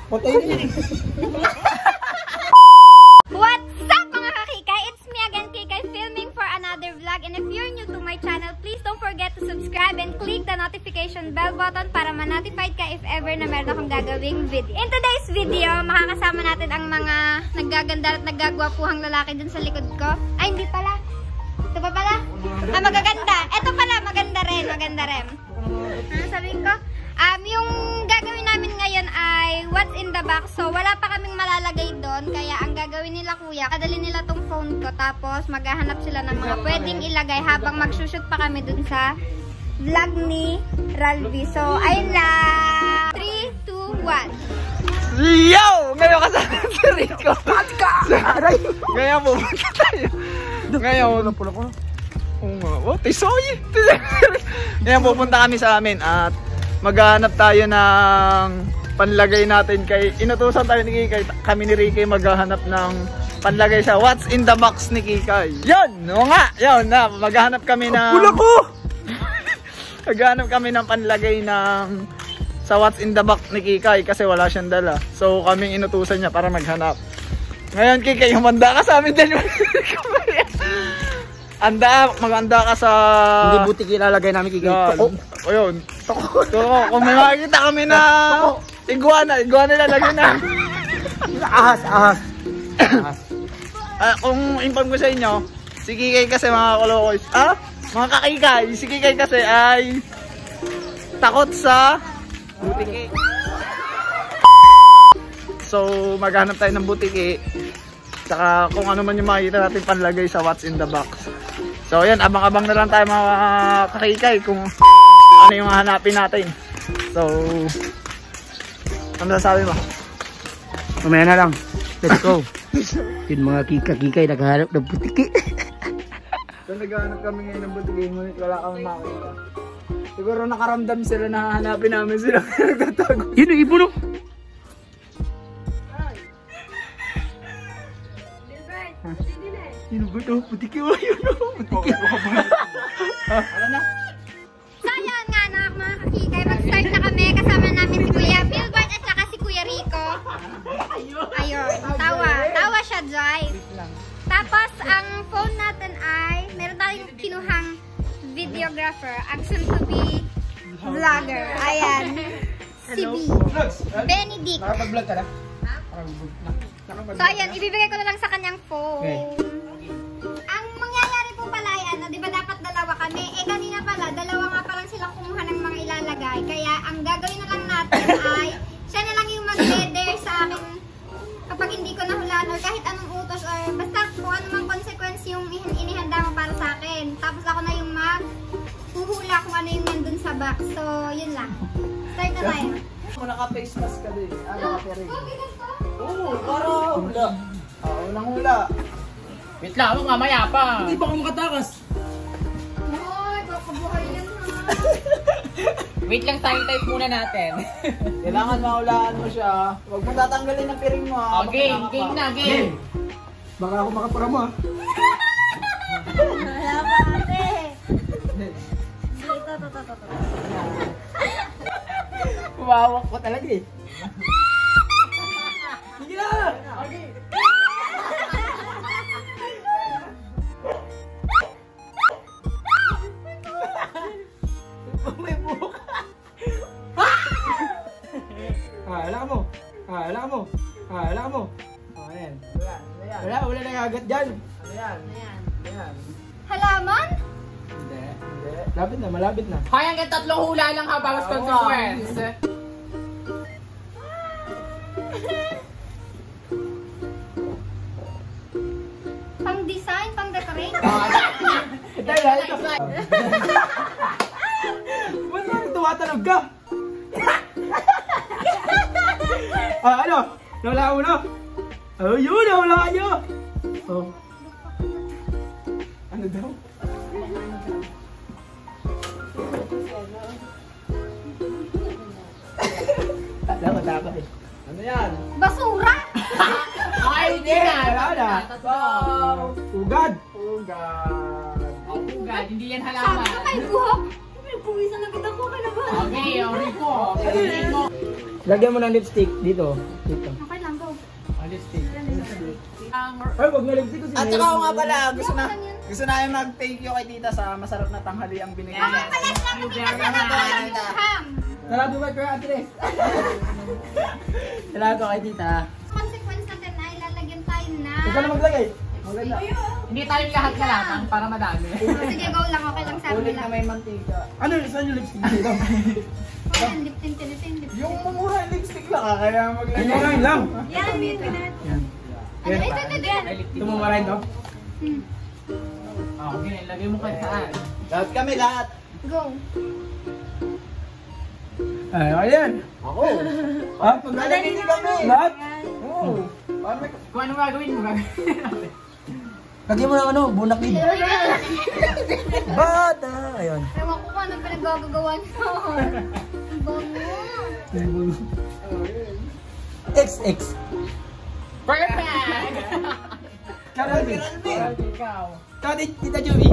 Patay na yun. What's up mga kakikay? It's me again, Kikay, filming for another vlog. And if you're new to my channel, please don't forget to subscribe and click the notification bell button para ma-notified ka if ever na meron akong gagawing video. In today's video, makakasama natin ang mga naggaganda at naggagwapuhang lalaki dun sa likod ko. Ay, hindi pala. Ito pa pala? Ah, magaganda. Ito pala, maganda rin. Maganda rin. Ano sabihin ko? Yung gagawin namin ngayon ay what's in the box. So, wala pa kaming malalagay doon. Kaya, ang gagawin nila kuya, kadali nila tong phone ko. Tapos, maghahanap sila ng mga pwedeng ilagay habang magsushoot pa kami dun sa vlog ni Ralvi. So, ayun lang. 3, 2, 1. Yo! Ngayon kasama si Rico. Ngayon pumunta tayo. Ngayon, napula ko na. Oo nga. Oh, tisoy! Ngayon pupunta kami sa amin at maghahanap tayo ng panlagay natin kay inutusan tayo ni Kikay. Kami ni Ricky maghahanap ng panlagay sa what's in the box ni Kikay. Yun! Oo nga! Yun na! Maghahanap kami ng... Pula ko! Maghahanap kami ng panlagay ng sa what's in the box ni Kikay kasi wala siyang dala. So kaming inutusan niya para maghanap. Ngayon Kikay, humanda ka sa amin din. Maganda ka sa... Hindi butik ilalagay namin Kikay. Toko. O yun. Toko. Kung may makikita kami na iguana ilalagay na. Ahas. Kung inform ko sa inyo, si Kikay kasi mga kolokoys. Mga kakikay, si Kikay kasi ay takot sa butiki. So, maghanap tayo ng butiki. Saka kung ano man yung makikita natin panlagay sa what's in the box. So, yan. Abang-abang na lang tayo mga kakikay kung ano yung hanapin natin. So, ano sabi mo? Mamaya na lang. Let's go. Yun mga kikay naghahanap ng butiki. So, naghahanap kami ngayon ng butiki. Ngunit wala kami makikita. Siguro nakaramdam sila na hanapin namin sila. Nagtatago. Yun yung ibon. Yun ba ito? Butiki o yun o? Butiki. Ano na? So, yun nga na mga kakikay. Mag-start na kami. Kasama namin si Kuya Billboard at saka si Kuya Rico. Ayun. Tawa siya, Joy. Tapos, ang phone natin ay meron tayong kinuhang videographer. Ang soon to be vlogger. Ayan. Si B. Benedict. Nakapag-vlog ka na? So, ayan. Ibibigay ko na lang sa kanyang phone. Okay. Ang mangyayari po pala ay, di ba dapat dalawa kami? Kanina pala, dalawa nga pa lang silang kumuha ng mga ilalagay. Kaya, ang gagawin na lang natin ay, siya na lang yung mag-leader sa akin kapag hindi ko nahulaan or kahit anong utos or basta kung ano mang consequence yung inihanda mo para sa akin. Tapos ako na yung maghuhula kung ano yung nandun sa box. So, yun lang. Start na tayo. Naka-face mask ka din. Naka-pering. Oo, para hula. Unang hula. Wait lang, ako mamaya pa. Hindi ba ka makatakas? Ay, kakabuhay yan ha. Wait lang, type muna natin. Kailangan mahulaan mo siya. Huwag mo tatanggalin ang piring mo ha. Game. Baka ako makapara mo ha. Wala pa ate. Ito. Umawak ko talaga eh. Sige na! Okay. May buhok. Alam mo. Ayan. Wala nagagat dyan. Ayan. Halaman? Hindi. Malapit na. Hoy, hanggang 3 hula lang ha, bawas consequence. Pang design, pang decorate? Ito. Ba't ba tumatalog ka? Ano? Nawala mo na? Yun, nawala ka nyo! Ano daw? Tama eh. Ano yan? Basura? Ay, hindi na. Wala na. Ugad. Ugad, hindi yan Sabi halaman. ko kay buhok. Puwisan na kita ko, kinabahan. Okay, Rico. Lagyan mo ng lipstick dito. Dito. Okay lang, go. Lipstick. Ay, wag na lipstick kasi. At saka ako nga pala, gusto namin mag-thank you kay tita sa masarap na tanghali ang binigay niya. Salamat po kay Andres. Salamat po kay tita. Consequence natin ay lalagyan tayo na. Ikaw na maglagay. Maganda. Hindi tayo lahat na lang para madami. Sige, go lang. Okay lang sa akin Ulit na lang. may mantika. Ano, saan yung lipstick dito? Ayan, lip-tint, lip-tint, lip-tint. Yung mumura yung lipstick lang kaya maglagay. Tumumarahin lang. Yan, dito na. Yan. Ano, ito, yan. Tumumarahin to? Hmm. Okay, lagay mo kahit saan. Lahat kami, lahat. Go. Ay, ayan. Ako. Ha? Maglalagay din kami. Lahat? Oo. Paano may... Kung ano gagawin mo, gagawin. Lagyan mo ng ano, bunak din. Bata! Ayun. Ewan ko kung anong pinaggagawa nyo. Ang bango. XX. Perfect! Kalabit. Ikaw. Kati, Tita Joey.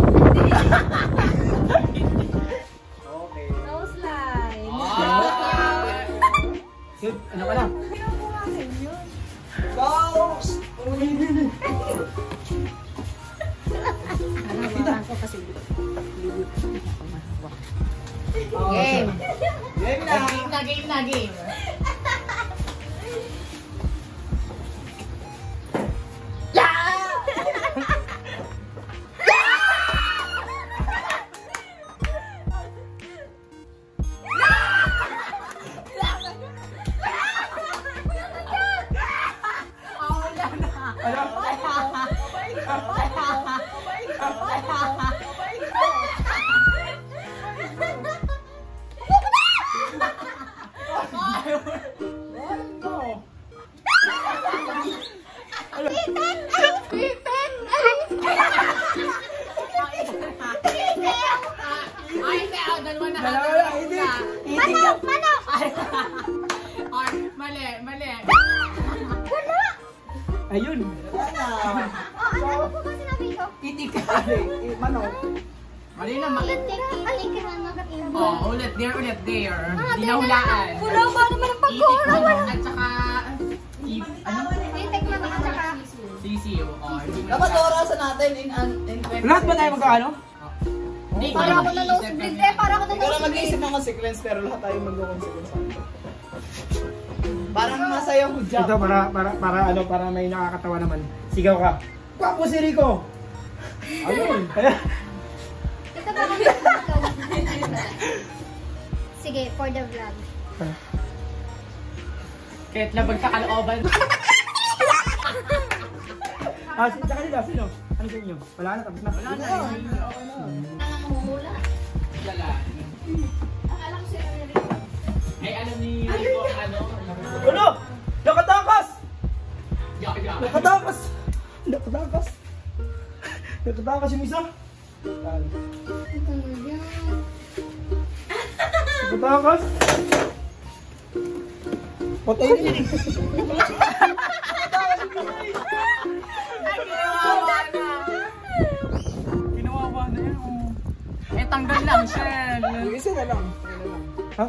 Okay. Nose line. Shoot, ano ka lang? Ghost! Game. Game na. Game. Dalawa na. Manok! Manok! Mali. Ayun. Ano po ba sinabi ko? Itik. Manok. Mali naman. Itik, Ulit, there. Hindi nahulaan. Wala ba naman ang pagkura? At saka, ano? Itik na at saka... Sisiyo. Dapat orasan natin in 20 Lahat ba tayo magkaano? Hindi, Para ako na nosebleed eh, para ako na Ikaw lang nosebleed. mag-iisip ng consequence pero lahat tayo mag-consequence. Parang masaya ko dyan. Ito para may nakakatawa naman. Sigaw ka. Kwapo si Rico. Ayun. Ito ba kami Sige, for the vlog. Kahit labag sa kalooban. Sa kanila, sino? Ano sa inyo? Wala na, tapos na. Wala na. Nangangamumula. Lala. Akala ko si Rico. Ay, alam ni Rico, ano? Ano? Nakatakas! Yaga. Nakatakas! Nakatakas! Nakatakas yung isa. Ito na yan. Nakatakas! Patay din. Ginawawa na yan. Eh, tanggal lang, Shell. Isa na lang. Ha?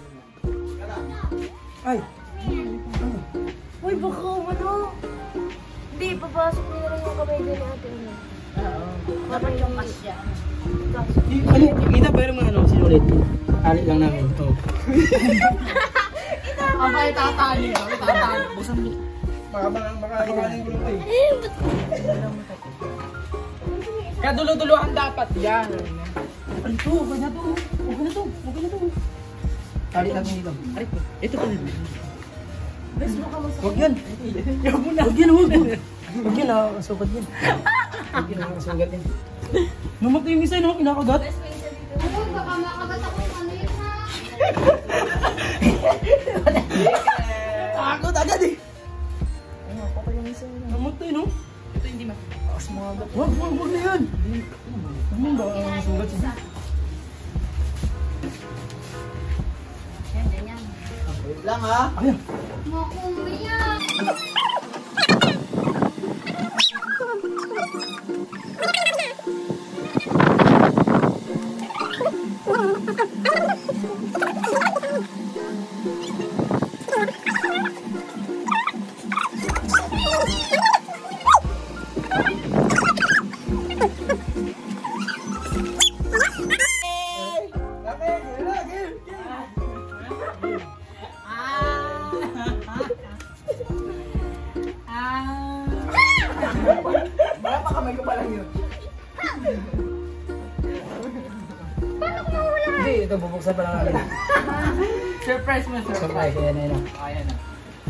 Ay! Uy, baka ano? Hindi, papasok nyo lang yung kamay doon natin. Dapat yung kasya. Ano? Kita pero mga ano, sinulit. Ali lang namin. Oh. Ang ay tatali. Busan mo. Baka yung gulo eh. Kaya dulo-duluhan dapat yan. Ano to? Huwag na to. Huwag na to. Huwag na to. Ali natin dito. Ari ko. Ito pa rin. Huwag yan. Huwag yan, huwag. Huwag yan, nakakasugat yan. Huwag yan, nakakasugat yan. Namatay yung isa, no? Kinakagat. Ayun, baka makagat ako yung ano yun ha. Takot agad eh. Namatay, no? Ito hindi matigas. Huwag na yan. Ano ba ang sugat siya? Yan, ganyan. Wait lang ha. Ayan. Makumiyak. ito, bubuksan pa lang natin. Surprise mo, surprise. Surprise, ayan, ayan. Ayan na.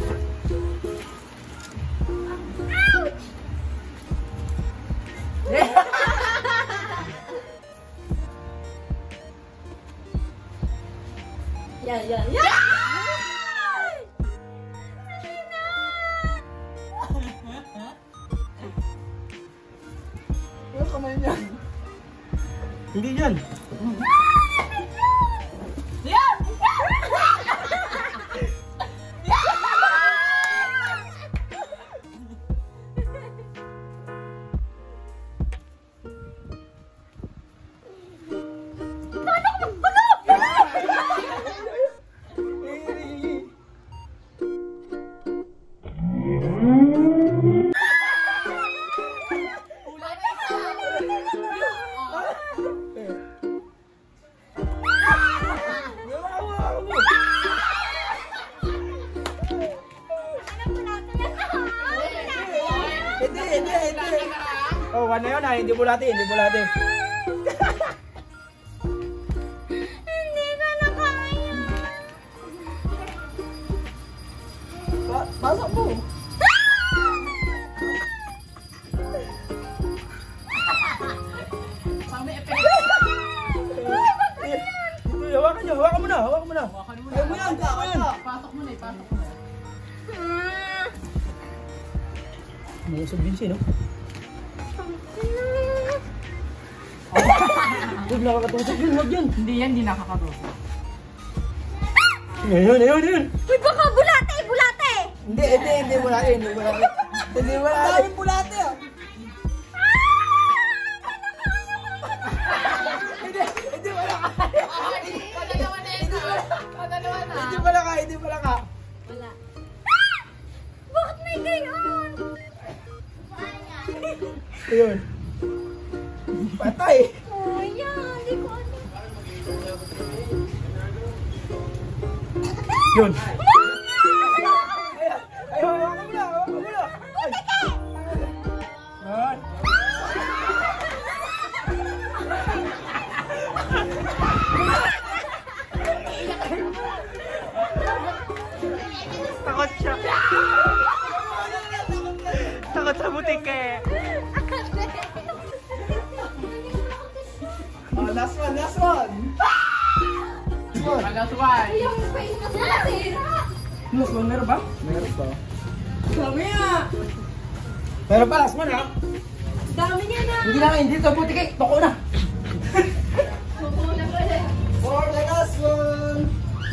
Yan. Yung kamay niya. Hindi yan. Hindi. Oh, one na yun ah. Hindi bulati. Hindi ko na kaya. Pasok mo. Hawakan mo na. Hawakan mo na. Ayaw mo yan. Pasok mo na, pasok mo na. Mayusog din siya, no? Huwag nakakatusok yun, huwag yun. Hindi yan, hindi nakakatusok. Ayun. Uy, baka bulate! Hindi bulati. Daming bulati ah. Hindi wala ka. Padalawa na ito. Padalawa na. Hindi wala ka. Wala. Bakit may gayon? Ayun. Patay. Oh, yan. Hindi ko ano. Yun. Ayun, hawakan mo na. Ayun. Takot siya. Takot sa butik eh. Oh, last one. Last one. Yung face mo sa nasira. Last one, meron ba? Meron pa. Dami ah. Meron pa, last one ah. Dami niya na. Hindi lang, hindi ito. Buti kay, toko na. For the last one.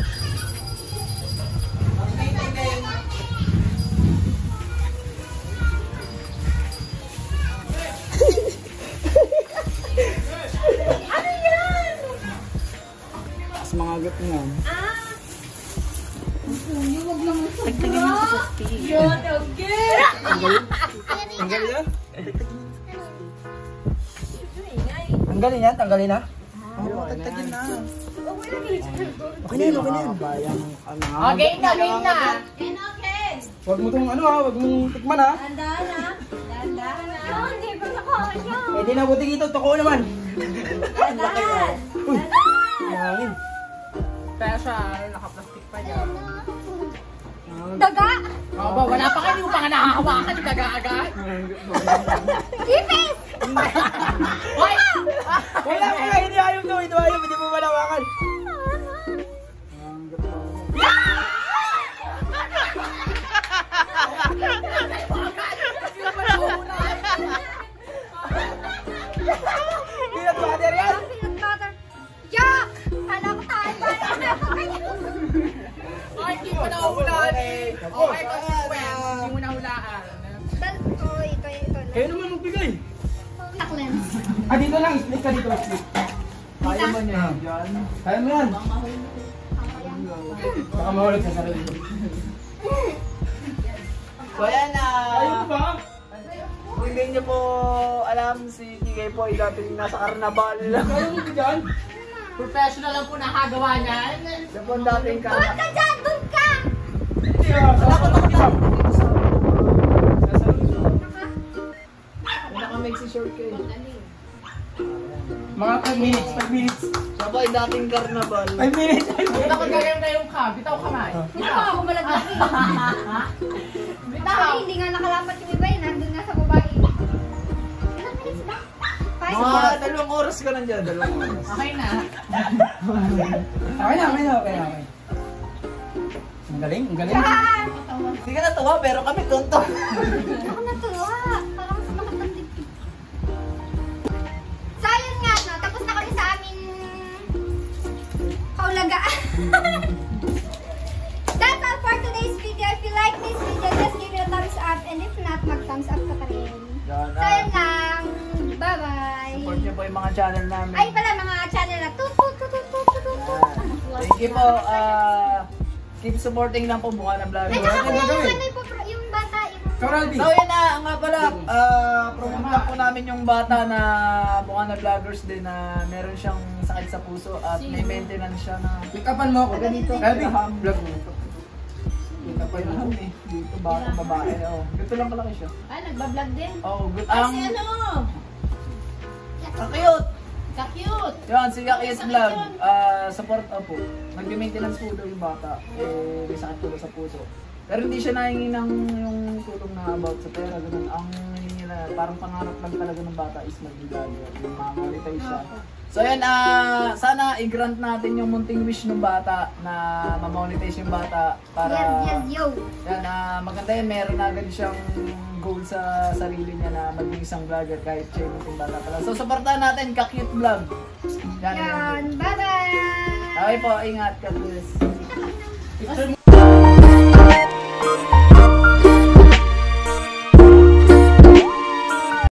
Ano yan? Mas mga agad niya. Huwag naman sa Yun, okay. Tanggalin yan? Tanggalin na? Oo, tagtagin na. Okay na yan. Bayang ano. Okay na, game na. Okay. Huwag mo itong huwag mong tikman ha. Dahan na. Hindi ko na kaya. Eh di na buti dito, toko naman. Dahan. Uy, hangin. Kaya siya, naka-plastic pa yan. Daga. Oo ba, wala pa kayo, hindi mo pa nga nakahawakan, daga-agad. Ipis. Hoy! Wala ka, hindi ayaw, hindi mo malawakan. Peanut butter yan? Peanut butter. Yuck! Kala ko tayo ba? Ay, hindi mo nahulaan eh. Okay, consequence, hindi mo nahulaan. Oh, ito. Kayo naman magbigay. Contact lens. Ah, dito lang, split ka dito. Split. Kaya mo niya dyan. Kaya mo yan. Baka mahulog sa sarili ko. So ayan na. Ayun ba? Kung hindi niyo po alam, si TK po ay dating nasa karnabal. Kaya mo ba dyan? Professional lang po nakagawa niyan. Siya po ang dating Doon ka dyan! Doon ka! Hindi ah. Salamat ako dito. Naka-make si short kayo. Mga 5 minutes, 5 minutes. Sabay dating karnabal. 5 minutes, 5 minutes. Bitaw kagayang kayong ka. Bitaw kamay. Bitaw ako malaglag. Bitaw. Ay, hindi nga nakalapat yung iba yun. Nandun nga sa babae. Ilang minutes ba? 5 Mga 2 oras ka nandiyan, 2 oras. Okay na. Okay na. Ang galing, ang galing. Hindi ka natuwa pero kami tonto. Ako natuwa. Parang sumakit ng dibdib. So, ayun nga, no? Tapos na kami sa aming kaulagaan. That's all for today's video. If you like this video, just give it a thumbs up. And if not, mag-thumbs up ka pa rin. Yan, So, ayun lang. Bye-bye. support niyo po yung mga channel namin. Ay, pala, mga channel na tut. Thank you po. Keep supporting lang po Bukana Vlog. Ay, tsaka Ano kuya, gagawin? yung bata, Karaldi. So yun na, nga pala, promote lang po namin yung bata na Bukana Vloggers din na meron siyang sakit sa puso at may maintenance siya na Pick-upan mo ako. ganito. Elby, Ilham. vlog mo. Kita pa yung ham eh. Dito batang babae. Oh. Ganito lang kalaki siya. Ay, nagbablog din. Oh, good. Kasi ano? Cute! Ka-cute. Yan, si Kakiyas Vlog. Support po. Nag-maintenance po daw yung bata. Eh, may sakit po sa puso. Pero hindi siya nahingi ng yung tulong na about sa pera. Ganun. Ang hiningi na parang pangarap lang talaga ng bata is mag-vlogger. Yung ma-monetize siya. So yan, sana i-grant natin yung munting wish ng bata na ma-monetize yung bata para yo. yan, maganda yan, meron na agad siyang goal sa sarili niya na maging isang vlogger kahit siya yung munting bata pala. So supportahan natin, Ka-Cute Vlog. Yan. Yan, bye-bye. Okay po, ingat. God bless.